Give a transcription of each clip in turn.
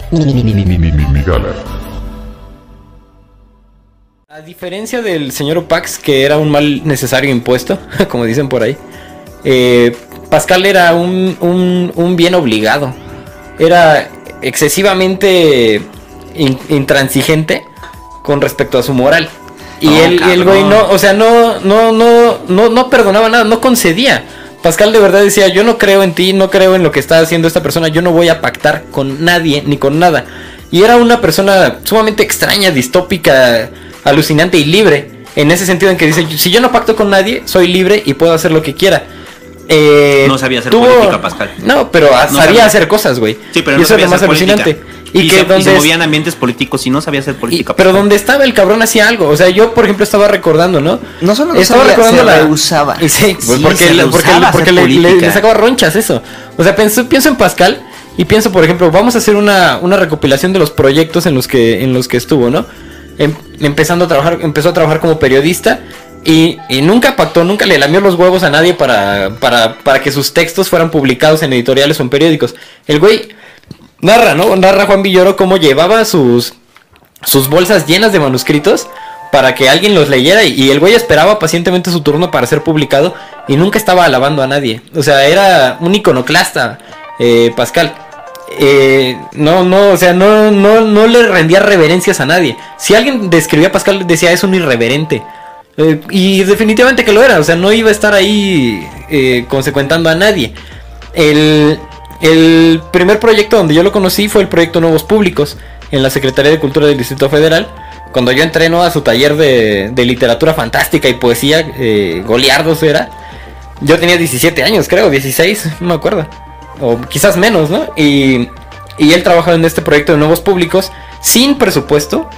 Migala. A diferencia del señor Opax, que era un mal necesario impuesto, como dicen por ahí, Pascal era un bien obligado. Era excesivamente intransigente con respecto a su moral. Y el güey no, o sea, no perdonaba nada, no concedía. Pascal de verdad decía, yo no creo en ti, no creo en lo que está haciendo esta persona, yo no voy a pactar con nadie ni con nada. Y era una persona sumamente extraña, distópica, alucinante y libre. En ese sentido en que dice, si yo no pacto con nadie, soy libre y puedo hacer lo que quiera. No sabía hacer política, Pascal. No, pero sabía hacer cosas, güey. Sí, pero y no eso es lo más alucinante. Y se movían ambientes políticos y no sabía hacer política. Pero donde estaba el cabrón hacía algo. O sea, yo por ejemplo estaba recordando, ¿no? No solo estaba sabía, recordando se rehusaba. Sí, porque le sacaba ronchas eso. O sea, pienso en Pascal y pienso, por ejemplo, vamos a hacer una recopilación de los proyectos en los que estuvo, ¿no? Empezó a trabajar como periodista y nunca pactó, nunca le lamió los huevos a nadie para que sus textos fueran publicados en editoriales o en periódicos. El güey narra Juan Villoro cómo llevaba sus bolsas llenas de manuscritos para que alguien los leyera y el güey esperaba pacientemente su turno para ser publicado y nunca estaba alabando a nadie. O sea, era un iconoclasta, Pascal. No le rendía reverencias a nadie. Si alguien describía a Pascal, decía, es un irreverente. Y definitivamente que lo era. O sea, no iba a estar ahí consecuentando a nadie. El primer proyecto donde yo lo conocí fue el proyecto Nuevos Públicos en la Secretaría de Cultura del Distrito Federal. Cuando yo entré, ¿no?, a su taller de literatura fantástica y poesía, Goliardos era. Yo tenía 17 años, creo, 16, no me acuerdo. O quizás menos, ¿no? Y él trabajaba en este proyecto de Nuevos Públicos sin presupuesto.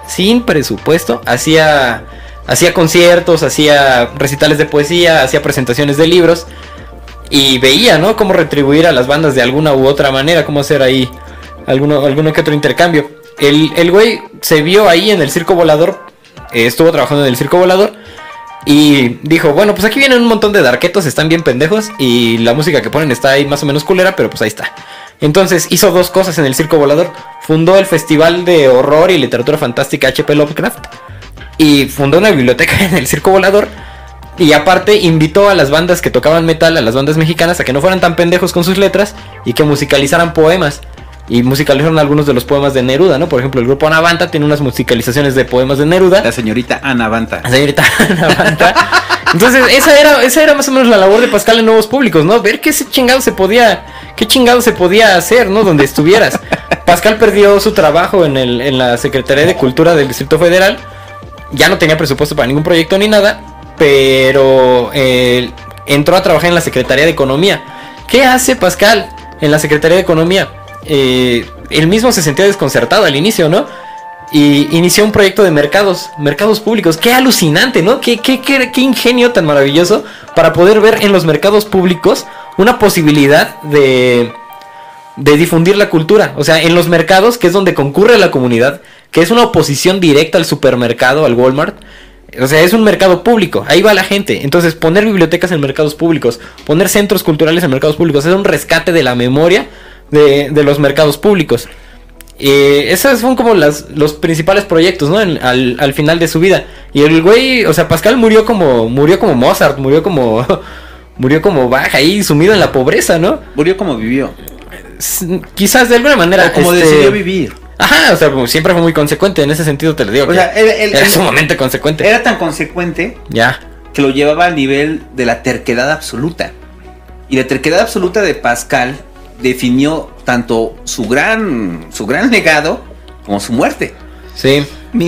Hacía conciertos, hacía recitales de poesía, hacía presentaciones de libros. Y veía, ¿no?, cómo retribuir a las bandas de alguna u otra manera, cómo hacer ahí alguno que otro intercambio. El güey se vio ahí en el Circo Volador, estuvo trabajando en el Circo Volador. Y dijo, bueno, pues aquí vienen un montón de darquetos, están bien pendejos y la música que ponen está ahí más o menos culera, pero pues ahí está. Entonces hizo dos cosas en el Circo Volador. Fundó el Festival de Horror y Literatura Fantástica H.P. Lovecraft y fundó una biblioteca en el Circo Volador. Y aparte invitó a las bandas que tocaban metal, a las bandas mexicanas, a que no fueran tan pendejos con sus letras y que musicalizaran poemas. Y musicalizaron algunos de los poemas de Neruda, ¿no? Por ejemplo, el grupo Anavanta tiene unas musicalizaciones de poemas de Neruda. La señorita Anavanta. Entonces, esa era más o menos la labor de Pascal en Nuevos Públicos, ¿no? Ver qué chingado se podía hacer, ¿no? Donde estuvieras. Pascal perdió su trabajo en la Secretaría de Cultura del Distrito Federal. Ya no tenía presupuesto para ningún proyecto ni nada. Pero entró a trabajar en la Secretaría de Economía. ¿Qué hace Pascal en la Secretaría de Economía? Él mismo se sentía desconcertado al inicio, ¿no? Y inició un proyecto de mercados públicos. ¡Qué alucinante!, ¿no? ¡Qué ingenio tan maravilloso para poder ver en los mercados públicos una posibilidad de difundir la cultura! O sea, en los mercados, que es donde concurre la comunidad, que es una oposición directa al supermercado, al Walmart. O sea, es un mercado público, ahí va la gente. Entonces, poner bibliotecas en mercados públicos, poner centros culturales en mercados públicos, es un rescate de la memoria de los mercados públicos. Esos son como los principales proyectos, ¿no? Al final de su vida. Y el güey, o sea, Pascal murió como Mozart, murió como Bach, ahí sumido en la pobreza, ¿no? Murió como vivió. Quizás de alguna manera. O como decidió vivir. Ajá, o sea, como siempre fue muy consecuente, en ese sentido te lo digo. O sea, era sumamente consecuente. Era tan consecuente que lo llevaba al nivel de la terquedad absoluta. Y la terquedad absoluta de Pascal definió tanto su gran legado como su muerte. Sí.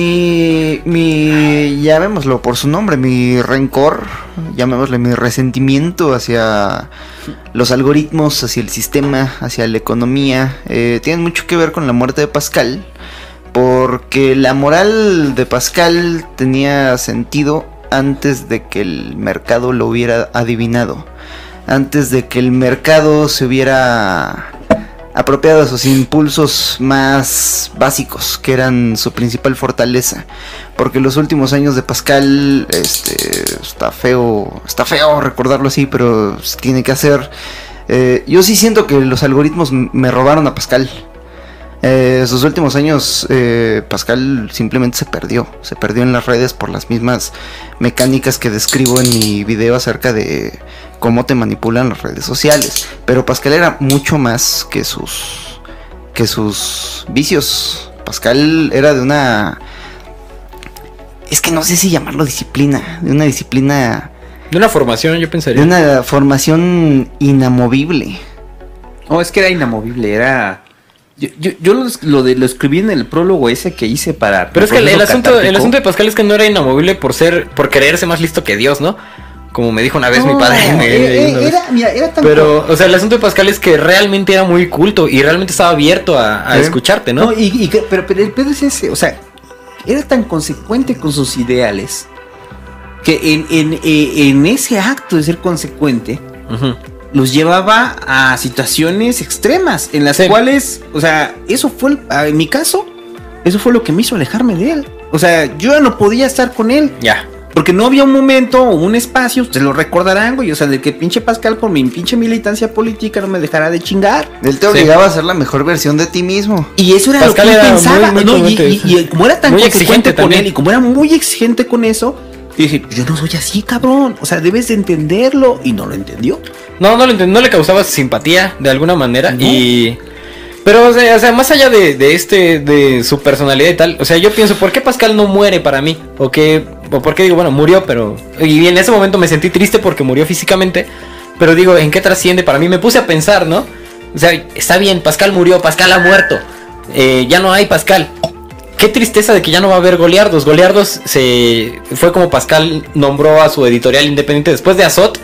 Llamémoslo por su nombre, mi rencor, llamémosle mi resentimiento hacia los algoritmos, hacia el sistema, hacia la economía, tienen mucho que ver con la muerte de Pascal, porque la moral de Pascal tenía sentido antes de que el mercado lo hubiera adivinado, antes de que el mercado se hubiera apropiado de sus impulsos más básicos, que eran su principal fortaleza. Porque los últimos años de Pascal, está feo recordarlo así, pero tiene que hacer. Yo sí siento que los algoritmos me robaron a Pascal. Sus últimos años, Pascal simplemente se perdió en las redes por las mismas mecánicas que describo en mi video acerca de cómo te manipulan las redes sociales. Pero Pascal era mucho más que sus vicios. Pascal era de una... Es que no sé si llamarlo disciplina, de una disciplina... De una formación, yo pensaría. De una formación inamovible. No, es que era inamovible, era... Yo lo escribí en el prólogo ese que hice para... Pero es que el asunto de Pascal es que no era inamovible por creerse más listo que Dios, ¿no? Como me dijo una vez mi padre. Era tan... Pero, o sea, el asunto de Pascal es que realmente era muy culto y realmente estaba abierto a escucharte, ¿no? Pero el pedo es ese, o sea, era tan consecuente con sus ideales que en ese acto de ser consecuente... Uh-huh. Los llevaba a situaciones extremas en las cuales, o sea, eso fue, en mi caso, eso fue lo que me hizo alejarme de él. O sea, yo ya no podía estar con él. Ya. Porque no había un momento o un espacio, se lo recordarán, güey, o sea, de que pinche Pascal por mi pinche militancia política no me dejara de chingar. Él te obligaba a ser la mejor versión de ti mismo. Y eso era Pascal lo que él pensaba, y como era tan muy consecuente con él, y como era muy exigente con eso, dije, yo no soy así, cabrón, o sea, debes de entenderlo, y no lo entendió. No lo entendió, no le causaba simpatía de alguna manera, no. Pero, o sea, más allá de su personalidad y tal, o sea, yo pienso, ¿por qué Pascal no muere para mí? O por qué digo, bueno, murió, pero... Y en ese momento me sentí triste porque murió físicamente, pero digo, ¿en qué trasciende para mí? Me puse a pensar, ¿no? O sea, está bien, Pascal murió, Pascal ha muerto, ya no hay Pascal. Qué tristeza de que ya no va a haber Goliardos. Goliardos fue como Pascal nombró a su editorial independiente después de Azot.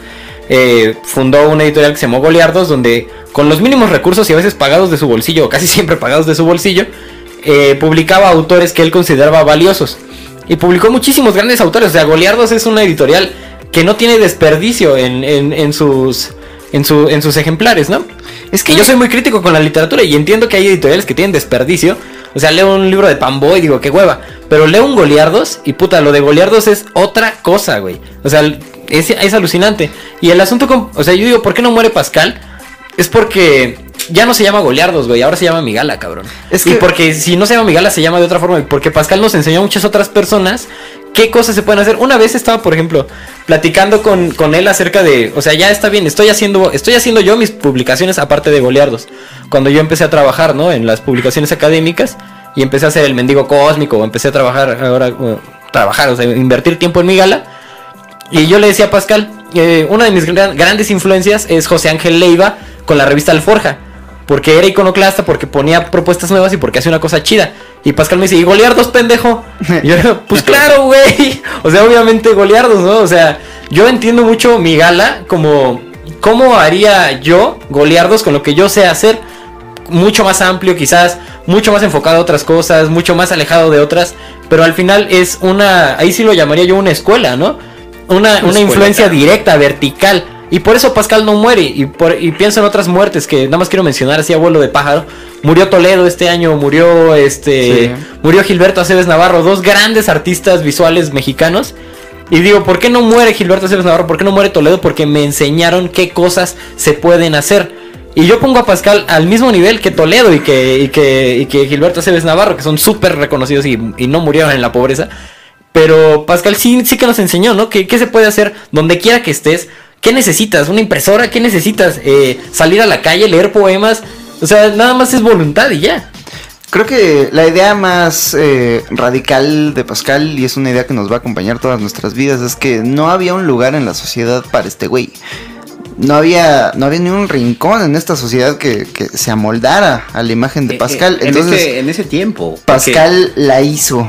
Fundó una editorial que se llamó Goliardos, donde con los mínimos recursos y a veces pagados de su bolsillo, o casi siempre pagados de su bolsillo, publicaba autores que él consideraba valiosos. Y publicó muchísimos grandes autores. O sea, Goliardos es una editorial que no tiene desperdicio en sus ejemplares, ¿no? Es que yo soy muy crítico con la literatura y entiendo que hay editoriales que tienen desperdicio. O sea, leo un libro de Pambo y digo, qué hueva. Pero leo un Goliardos y puta, lo de Goliardos es otra cosa, güey. O sea, es alucinante. Y el asunto o sea, yo digo, ¿por qué no muere Pascal? Es porque ya no se llama Goliardos, güey. Ahora se llama Migala, cabrón. Y porque si no se llama Migala, se llama de otra forma. Porque Pascal nos enseñó a muchas otras personas qué cosas se pueden hacer. Una vez estaba, por ejemplo, platicando con él acerca de... O sea, ya está bien, estoy haciendo yo mis publicaciones aparte de Goliardos. Cuando yo empecé a trabajar, ¿no? En las publicaciones académicas. Y empecé a hacer el mendigo cósmico. Empecé a trabajar, o sea, invertir tiempo en Migala. Y yo le decía a Pascal, una de mis grandes influencias es José Ángel Leiva con la revista Alforja. Porque era iconoclasta, porque ponía propuestas nuevas y porque hacía una cosa chida. Y Pascal me dice, ¿y Goliardos, pendejo? Y yo, pues claro, güey. O sea, obviamente Goliardos, ¿no? O sea, yo entiendo mucho Migala como... ¿Cómo haría yo Goliardos con lo que yo sé hacer? Mucho más amplio quizás, mucho más enfocado a otras cosas, mucho más alejado de otras. Pero al final es una... Ahí sí lo llamaría yo una escuela, ¿no? Una influencia directa, vertical. Y por eso Pascal no muere. Y pienso en otras muertes que nada más quiero mencionar así a vuelo de pájaro. Murió Toledo este año, murió Gilberto Aceves Navarro, dos grandes artistas visuales mexicanos. Y digo, ¿por qué no muere Gilberto Aceves Navarro? ¿Por qué no muere Toledo? Porque me enseñaron qué cosas se pueden hacer. Y yo pongo a Pascal al mismo nivel que Toledo y que Gilberto Aceves Navarro, que son súper reconocidos y no murieron en la pobreza. Pero Pascal sí que nos enseñó, ¿no? ¿Qué se puede hacer donde quiera que estés? ¿Qué necesitas? ¿Una impresora? ¿Qué necesitas? ¿Salir a la calle? ¿Leer poemas? O sea, nada más es voluntad y ya. Creo que la idea más radical de Pascal, y es una idea que nos va a acompañar todas nuestras vidas, es que no había un lugar en la sociedad para este güey. No había ni un rincón en esta sociedad que se amoldara a la imagen de Pascal. Entonces, en ese tiempo. Pascal la hizo.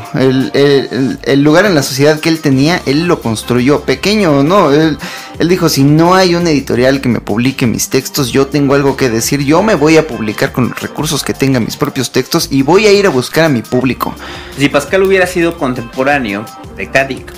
El lugar en la sociedad que él tenía, él lo construyó. Pequeño, ¿no? Él dijo, si no hay una editorial que me publique mis textos, yo tengo algo que decir. Yo me voy a publicar con los recursos que tenga mis propios textos y voy a ir a buscar a mi público. Si Pascal hubiera sido contemporáneo de Cadic,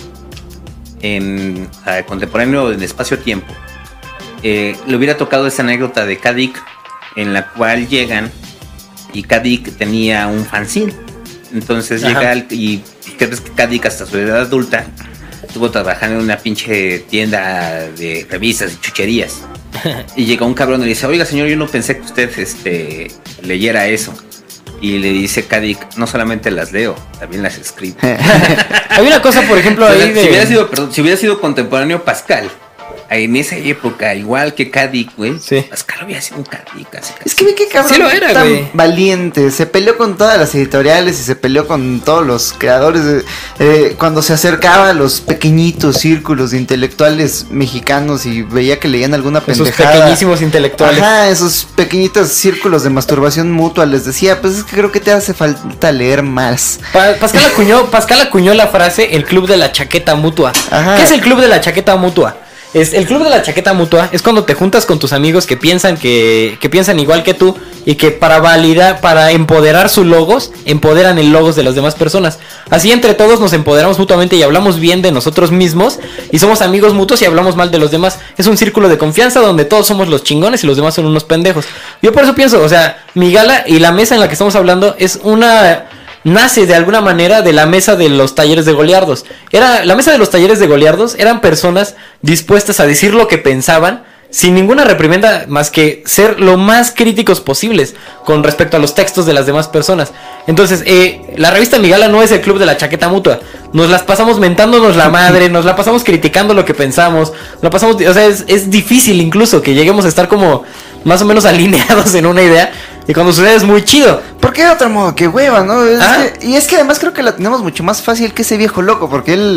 contemporáneo en espacio-tiempo, le hubiera tocado esa anécdota de Cadic en la cual llegan y Cadic tenía un fanzine. Entonces llega y crees que Cadic hasta su edad adulta estuvo trabajando en una pinche tienda de revistas y chucherías. Y llega un cabrón y le dice, oiga señor, yo no pensé que usted leyera eso. Y le dice Kadik, no solamente las leo, también las escribo. Hay una cosa, por ejemplo, ahí de... si hubiera sido contemporáneo Pascal, en esa época, igual que Kadik, güey, sí. Pascal hubiera sido un Kadik. Casi. Es que ve que cabrón sí lo era, tan güey. valiente. Se peleó con todas las editoriales y se peleó con todos los creadores. Cuando se acercaba a los pequeñitos círculos de intelectuales mexicanos y veía que leían alguna pendejada. Esos pequeñísimos intelectuales. Ajá, esos pequeñitos círculos de masturbación mutua. Les decía, pues es que creo que te hace falta leer más. Pascal acuñó la frase el club de la chaqueta mutua. Ajá. ¿Qué es el club de la chaqueta mutua? El club de la chaqueta mutua es cuando te juntas con tus amigos que piensan piensan igual que tú y que para empoderar sus logos, empoderan el logos de las demás personas. Así entre todos nos empoderamos mutuamente y hablamos bien de nosotros mismos y somos amigos mutuos y hablamos mal de los demás. Es un círculo de confianza donde todos somos los chingones y los demás son unos pendejos. Yo por eso pienso, o sea, mi gala y la mesa en la que estamos hablando nace de alguna manera de la mesa de los talleres de Goliardos. La mesa de los talleres de Goliardos eran personas dispuestas a decir lo que pensaban sin ninguna reprimenda más que ser lo más críticos posibles con respecto a los textos de las demás personas. Entonces, la revista Mi Gala no es el club de la chaqueta mutua. Nos las pasamos mentándonos la madre, nos la pasamos criticando lo que pensamos, o sea, es difícil incluso que lleguemos a estar como más o menos alineados en una idea. Y cuando sucede es muy chido. Porque de otro modo, que hueva, ¿no? Y es que además creo que la tenemos mucho más fácil que ese viejo loco. Porque él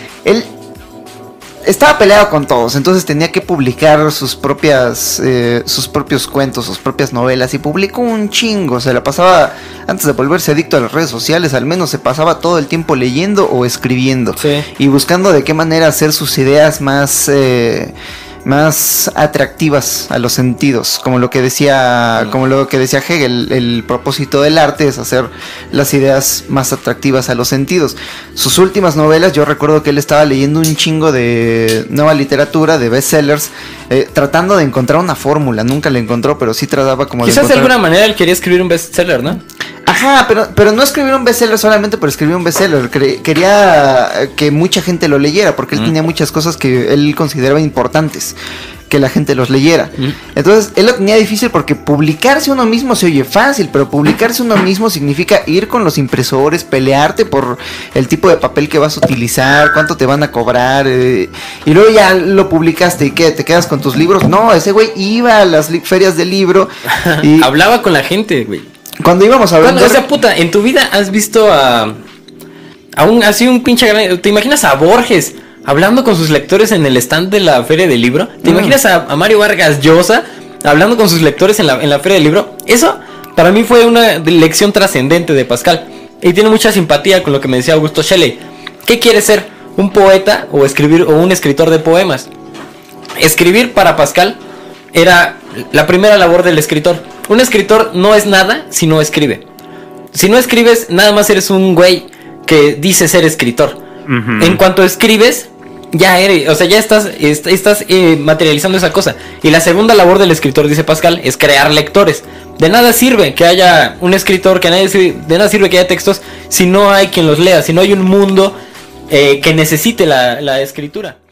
estaba peleado con todos. Entonces tenía que publicar sus propios cuentos, sus propias novelas. Y publicó un chingo. Se la pasaba, antes de volverse adicto a las redes sociales, al menos se pasaba todo el tiempo leyendo o escribiendo. Sí. Y buscando de qué manera hacer sus ideas más atractivas a los sentidos, como lo que decía Hegel, el propósito del arte es hacer las ideas más atractivas a los sentidos. Sus últimas novelas, yo recuerdo que él estaba leyendo un chingo de nueva literatura, de bestsellers, tratando de encontrar una fórmula. Nunca la encontró, pero sí trataba como quizás de alguna manera él quería escribir un bestseller, ¿no? Ajá, pero no escribir un bestseller solamente por escribir un bestseller. Quería que mucha gente lo leyera, porque él tenía muchas cosas que él consideraba importantes que la gente los leyera. Entonces, él lo tenía difícil porque publicarse uno mismo se oye fácil, pero publicarse uno mismo significa ir con los impresores, pelearte por el tipo de papel que vas a utilizar, cuánto te van a cobrar, y luego ya lo publicaste y ¿qué? ¿Te quedas con tus libros? No, ese güey iba a las ferias del libro y hablaba con la gente, güey. Cuando íbamos a vender... O sea, puta, en tu vida has visto un pinche gran... ¿Te imaginas a Borges hablando con sus lectores en el stand de la feria del libro? ¿Te imaginas a Mario Vargas Llosa hablando con sus lectores en la feria del libro? Eso, para mí, fue una lección trascendente de Pascal. Y tiene mucha simpatía con lo que me decía Augusto Shelley. ¿Qué quiere ser? ¿Un poeta o un escritor de poemas? Escribir para Pascal era la primera labor del escritor. Un escritor no es nada si no escribe. Si no escribes, nada más eres un güey que dice ser escritor. En cuanto escribes, ya eres, o sea, ya estás materializando esa cosa. Y la segunda labor del escritor, dice Pascal, es crear lectores. De nada sirve que haya un escritor, de nada sirve que haya textos si no hay quien los lea, si no hay un mundo que necesite la escritura.